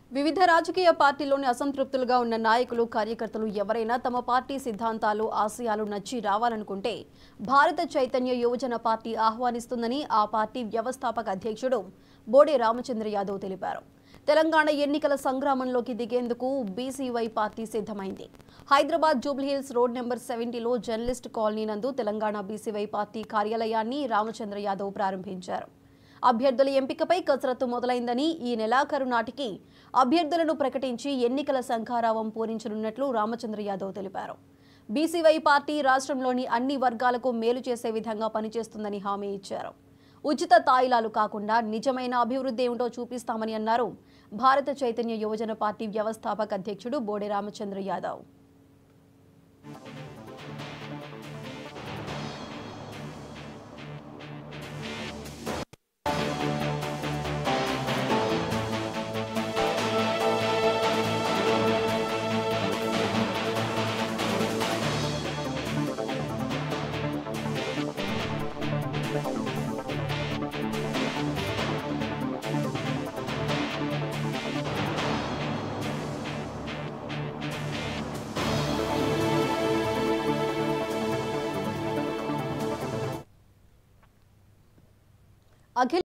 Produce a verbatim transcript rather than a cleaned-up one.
వివిధ రాజకీయ పార్టీల్లోని అసంతృప్తులుగా ఉన్న నాయకులు కార్యకర్తలు ఎవరైనా తమ పార్టీ సిద్ధాంతాలు ఆశయాలు నచ్చి రావాలనుకుంటే భారత చైతన్య యువజన పార్టీ ఆహ్వానిస్తుందని ఆ పార్టీ వ్యవస్థాపక అధ్యక్షుడు బోడే రామచంద్ర యాదవ్ తెలిపారు. తెలంగాణ ఎన్నికల సంగ్రామంలోకి దిగేందుకు బీసీవై పార్టీ సిద్ధమైంది. హైదరాబాద్ జూబ్లీహిల్స్ రోడ్ నెంబర్ సెవెంటీలో జర్నలిస్ట్ కాలనీ నందు తెలంగాణ బీసీవై పార్టీ కార్యాలయాన్ని రామచంద్ర యాదవ్ ప్రారంభించారు. అభ్యర్థుల ఎంపికపై కసరత్తు మొదలైందని ఈ నెలాఖరు నాటికి అభ్యర్థులను ప్రకటించి ఎన్నికల శంఖారావం పూరించనున్నట్లు రామచంద్ర యాదవ్ తెలిపారు. బీసీవై పార్టీ రాష్ట్రంలోని అన్ని వర్గాలకు మేలు చేసే విధంగా పనిచేస్తుందని హామీ ఇచ్చారు. ఉచిత తాయిలాలు కాకుండా నిజమైన అభివృద్ధి ఏమిటో చూపిస్తామని అన్నారు. భారత చైతన్య యువజన పార్టీ వ్యవస్థాపక అధ్యక్షుడు బోడే రామచంద్ర యాదవ్. అఖిల